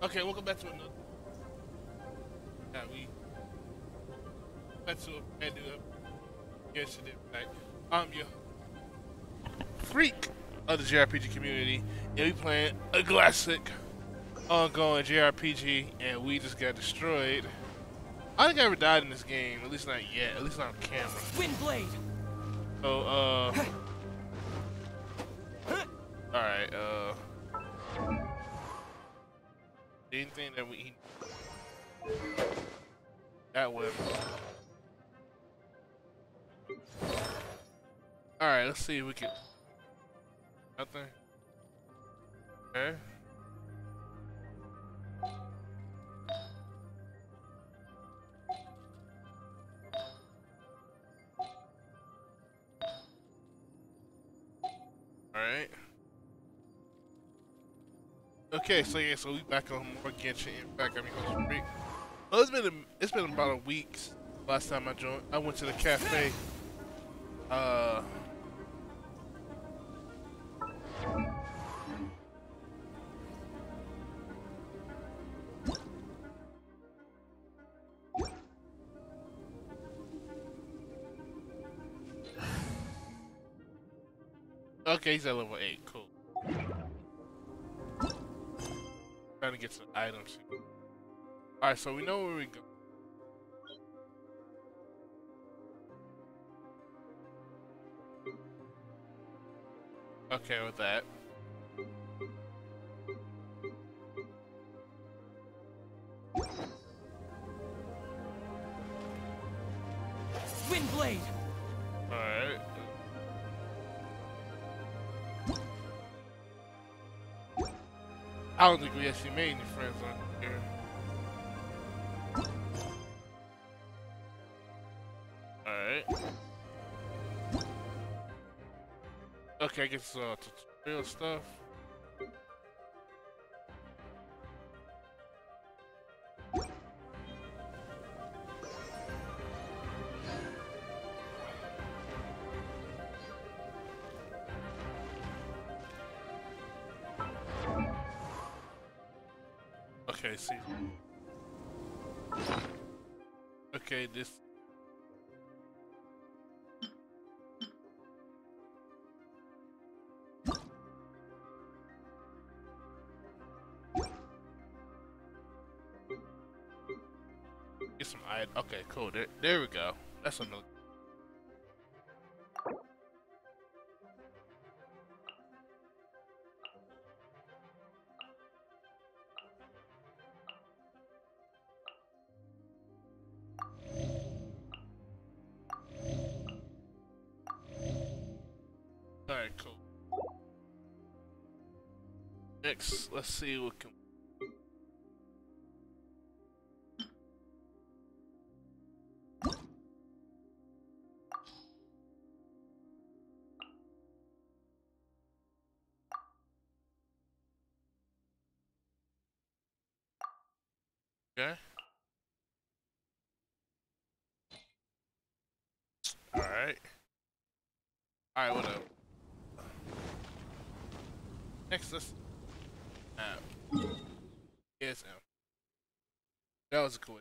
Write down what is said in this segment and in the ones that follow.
Okay, welcome back to another. Yeah, we back to a brand new Genshin Impact. I'm your freak of the JRPG community, and we playing a classic, ongoing JRPG, and we just got destroyed. I don't think I ever died in this game, at least not yet, at least not on camera. Wind blade. So, alright, anything that we that way. Alright, let's see if we can. Nothing. Okay. Alright. Okay, so yeah, so we back on more Genshin Impact. I mean, Ghost Freak. Well, it's been about a week since last time I joined. I went to the cafe. Okay, he's at level 8. Cool. Trying to get some items. Alright, so we know where we go. Okay, with that. Wind blade. Alright. I don't think we actually made any friends on here. Alright. Okay, I guess tutorial stuff. Okay, see. Okay, this. Get some items. Okay, cool. There we go. That's another. Alright, cool. Next, let's see what can. Okay. Alright. Alright, whatever. Next, let's. Yes, that was a cool.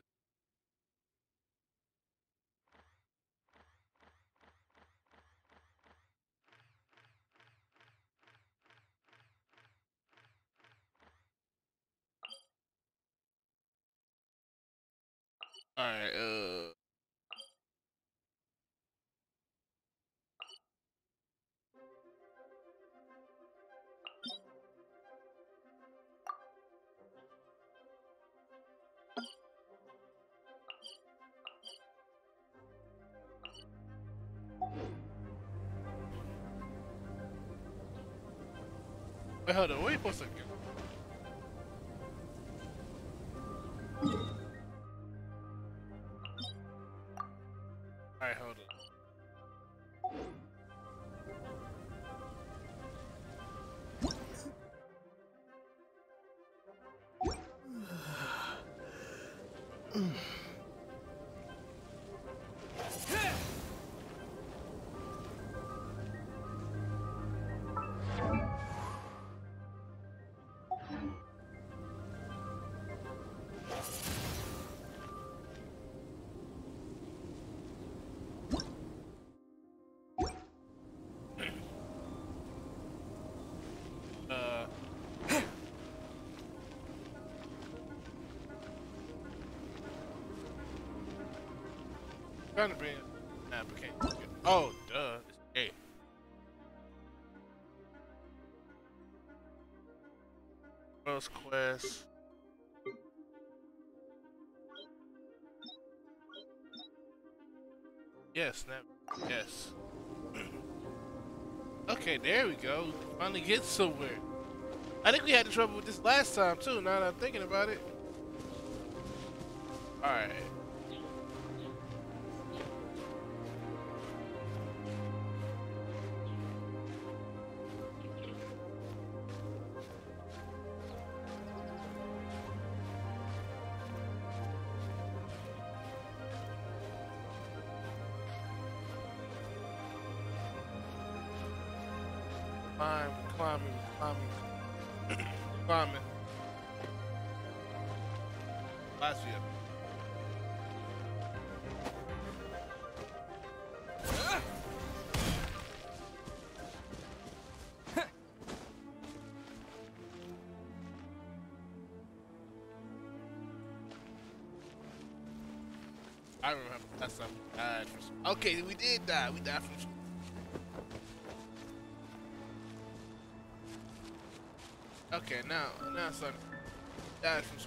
Alright, wait, hold on, where you supposed to go? Alright, hold on. Trying to bring map, but can't. Oh, duh. It's A. First quest. Yes, snap. Yes. Okay, there we go. Finally get somewhere. I think we had trouble with this last time too. Now that I'm thinking about it. All right. Climbing. Last year. I remember last time we died from some. Okay, we did die. We died from some. Okay, now son, died from some.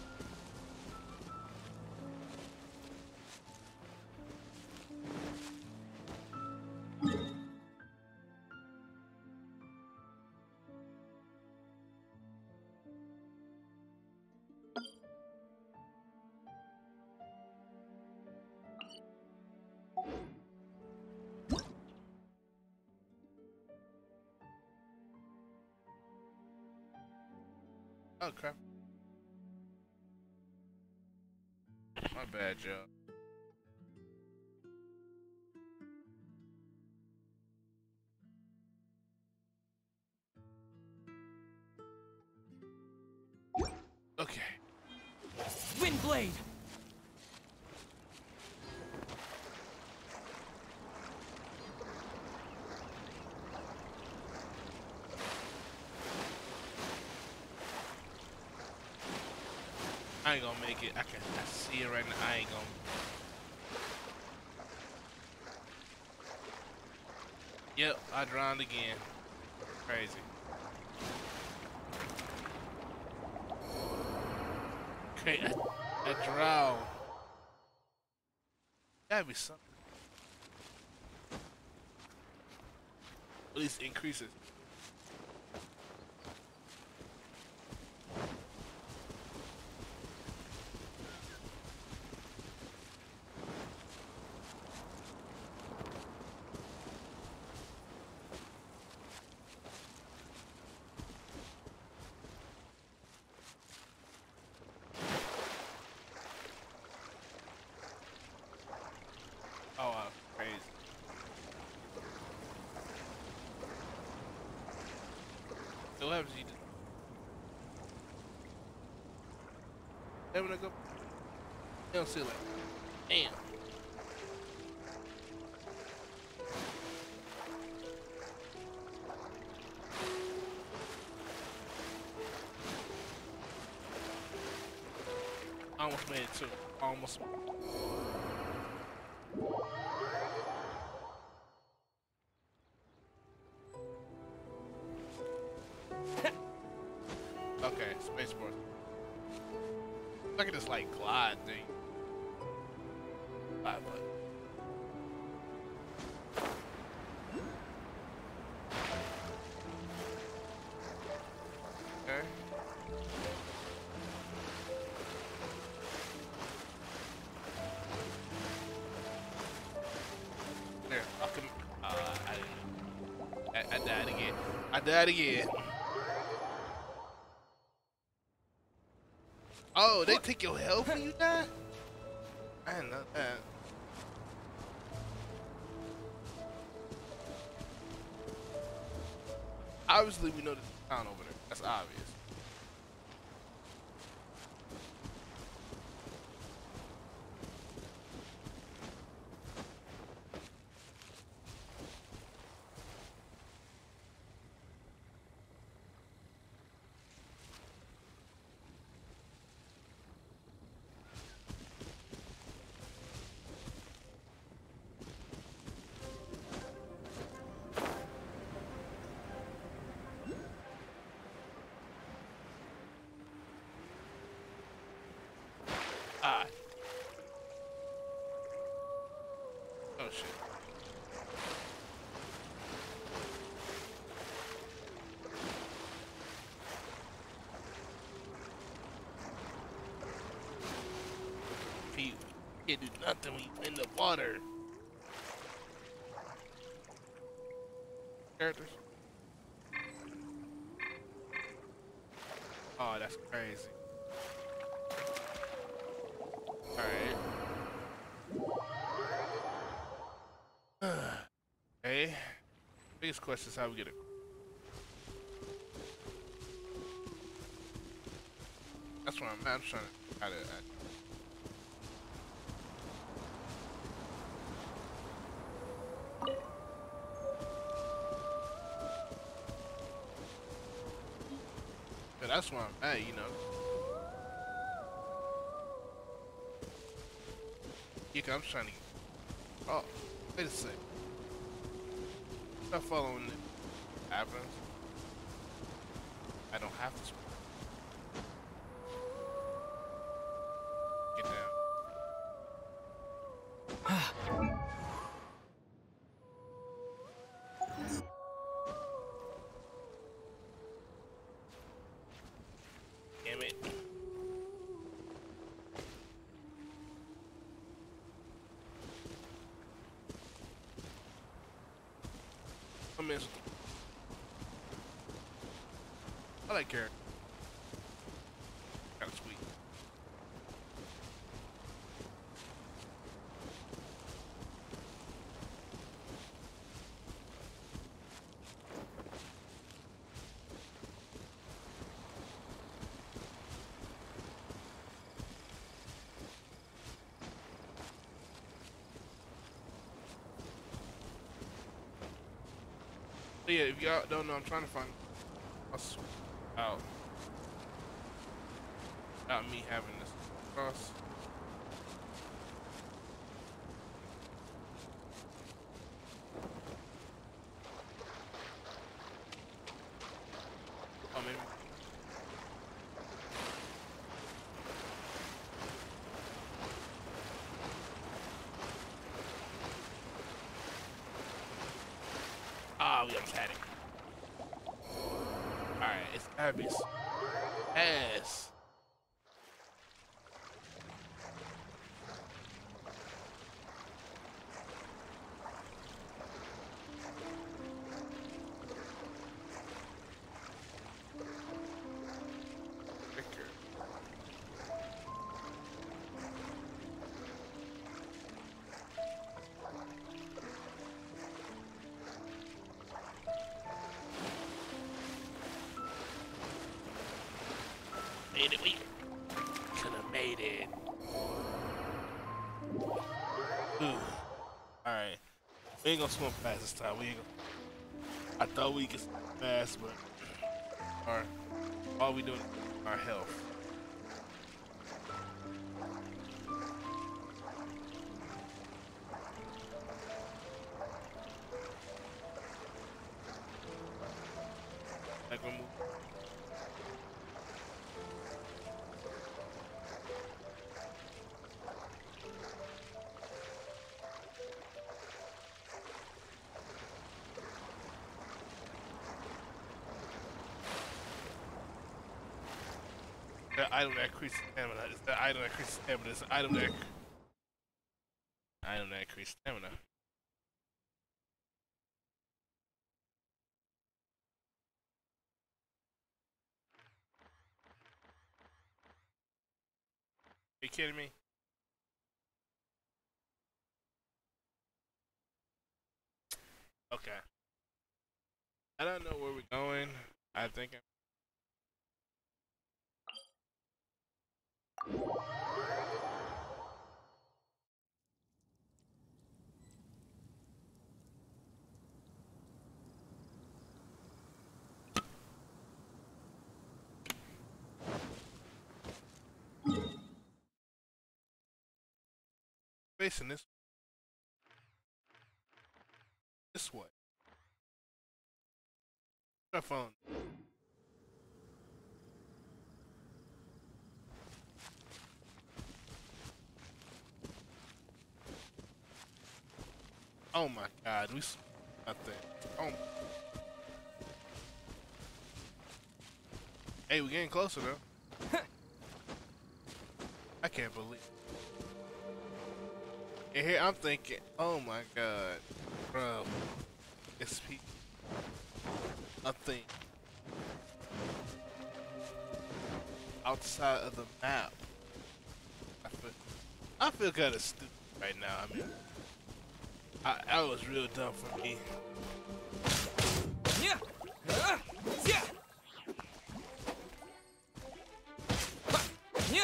Oh crap. My bad, Joe. Okay. Wind blade. I ain't gonna make it. I see it right now. I ain't gonna. Yep, I drowned again. Crazy. Okay, I drowned. Gotta be something. At least increases. Oh, wow, crazy. So what happens if you just... Then when I go... You don't see like... Damn. Almost made it too. Almost. Okay, spacebar. Look at this like glide thing. Glide button. Okay. There, I can. I died again. I died again. Oh, they take your health when you die? I didn't know that. Obviously, we know there's a town over there. That's obvious. Can't do nothing when you in the water. Characters. Oh, that's crazy. Alright. Hey. Biggest question is how we get it. That's where I'm at. I'm trying to how to yeah, that's where I'm at, you know. Yeah, 'cause I'm trying to get. Oh, wait a sec. Stop following the happens. I don't have to get down. Damn it. I miss. I like character. Kinda sweet. But yeah, if y'all don't know, I'm trying to find us out. Without me having this cross. Oh, maybe. Ah, we almost had it. Alright, it's Abby's ass. Victor. Made it, we could have made it. Ooh. Alright. We ain't gonna swim fast this time. We ain't gonna... I thought we could swim fast, but all we doing is our health. Like we move. The item that increases stamina. It's the item that increases stamina. It's the item that increases stamina. Are you kidding me? Okay. I don't know where we're going. I think I'm facing this way. My phone. Oh my God, we nothing. Oh, hey, we getting closer though. I can't believe. And here I'm thinking, oh my god, bro, it's people. I think outside of the map. I feel kind of stupid right now. I mean, I was real dumb for me. Yeah. Yeah. Yeah.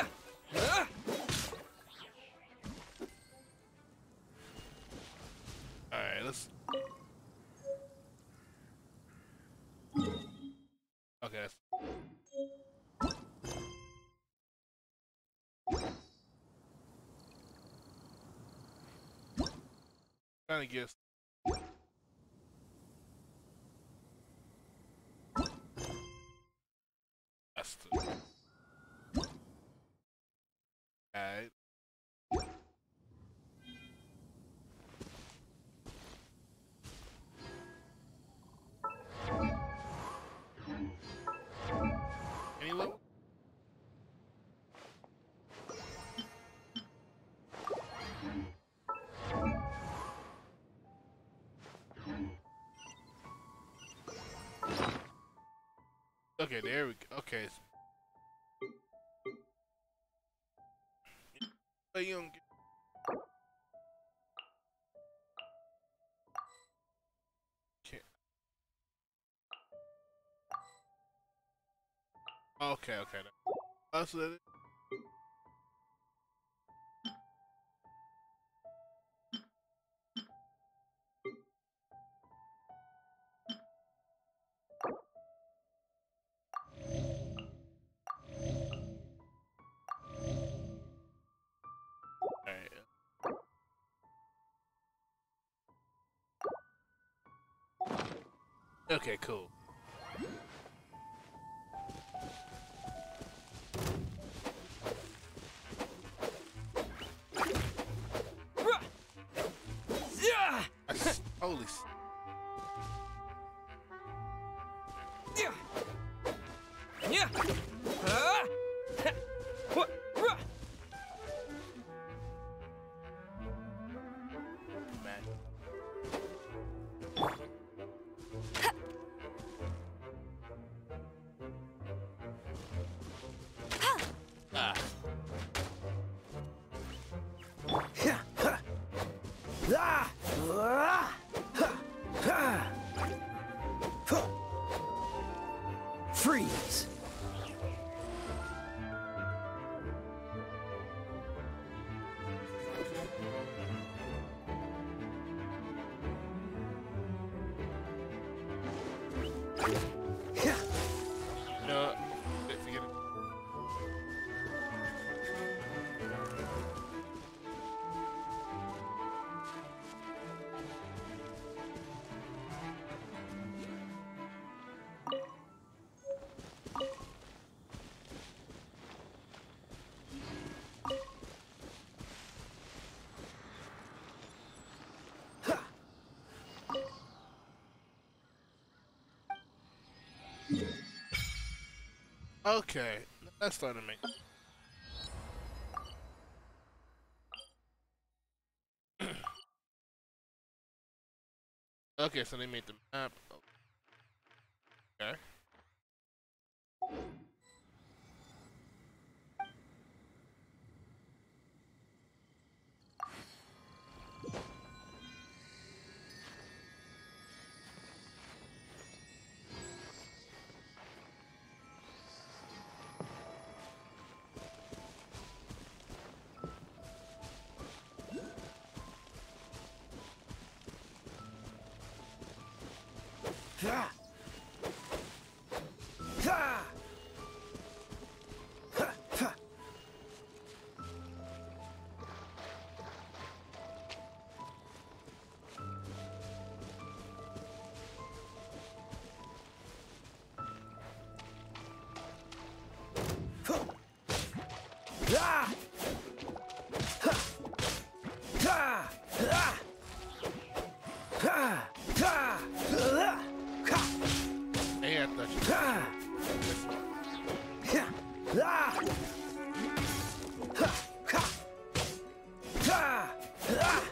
All right, let's. Okay. Trying to get. That's the. Alright. Any level? Okay, there we go. Okay. So you don't get. Okay, okay. That's it. Alright. Okay, cool. Holy. Yeah. Yeah. What? Man. Ah. Freeze. No, forget it. Okay, that's starting to make. Okay, so they made the map. Okay. Hey, I thought you.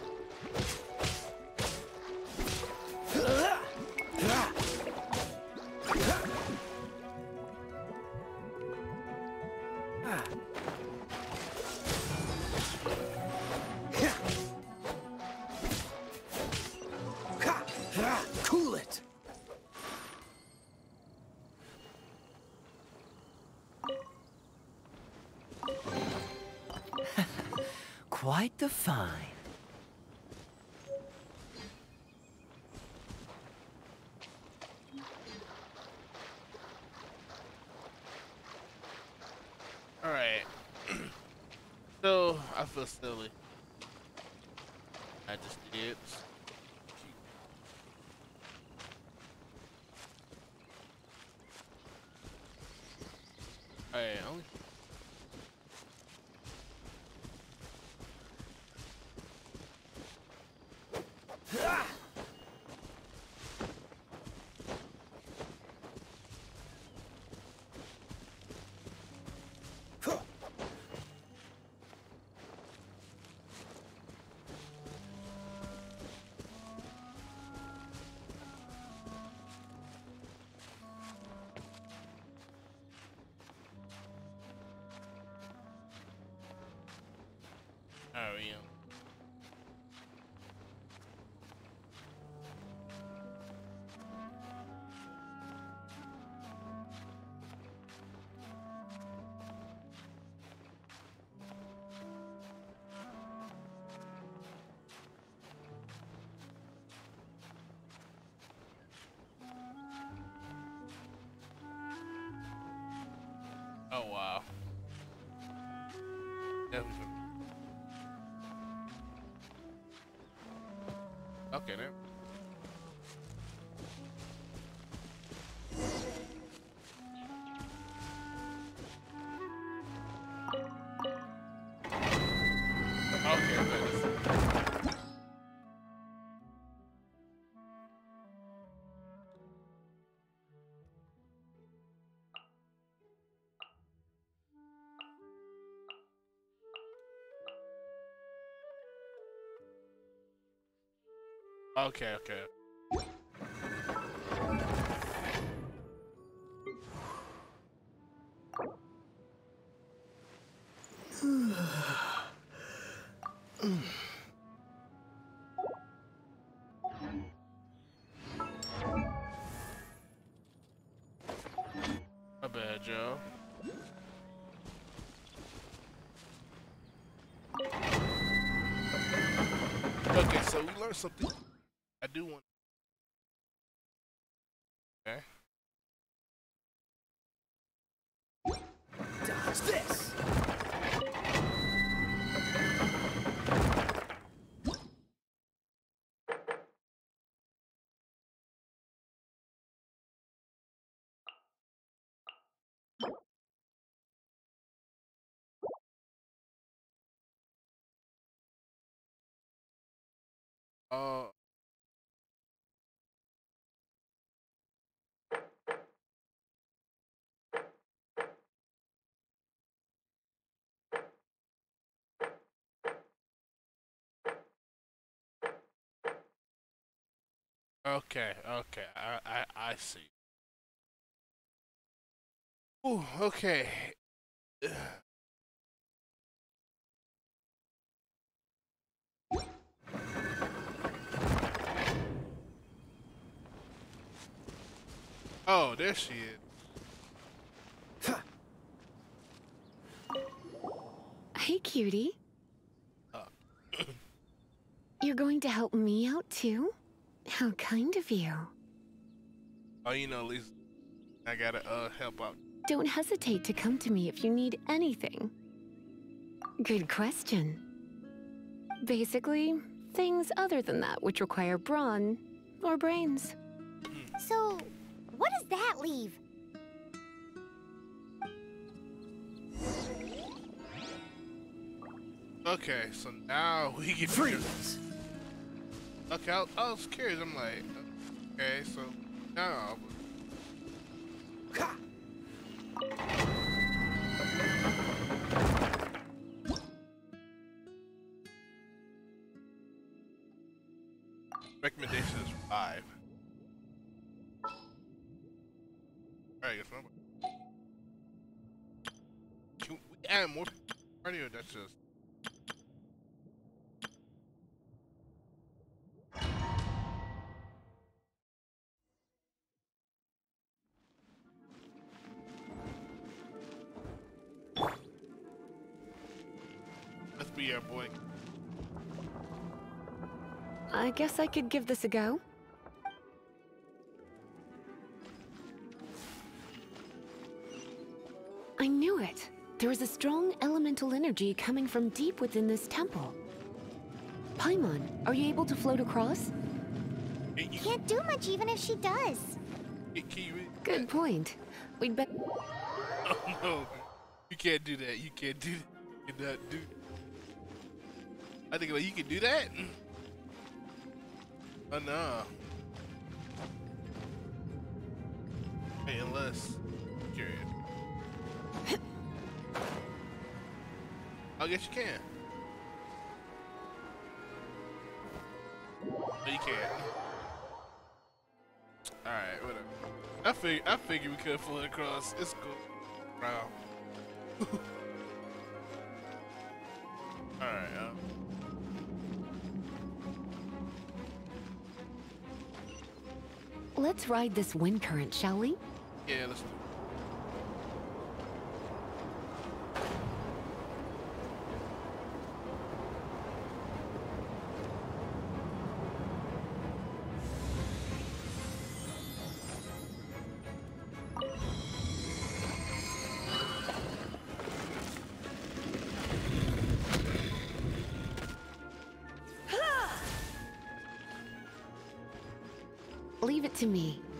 quite the find. All right. So I feel silly. I just did. All right. Only. All right. Yeah. Oh wow. Definitely. Okay then. Okay, good. Okay, okay. My bad, Joe. Okay, so we learned something. I do want. Okay. Dodge this! Uh. Okay, okay. I see. Ooh, okay. Oh, there she is. Hey, cutie. Uh, You're going to help me out too? How kind of you. oh, you know, Lisa, I gotta help out. Don't hesitate to come to me if you need anything. Good question. Basically, things other than that which require brawn or brains. So, what does that leave? Okay, so now we get Freeze! Okay, I was curious. I'm like, okay, so now. Ha! Recommendation is 5. Alright, guess what? Can we add more party or that's just. be our boy. I guess I could give this a go. I knew it. There is a strong elemental energy coming from deep within this temple. Paimon, are you able to float across? Can't do much even if she does. Good point. We'd bet. Oh no, you can't do that. You can't do that. You cannot do. I think like you can do that. Oh no. Hey, unless curious. I guess you can. No, you can't. Alright, whatever. I figured we could float across. It's cool. Wow. Alright, Let's ride this wind current, shall we? yeah, let's do it. Leave it to me.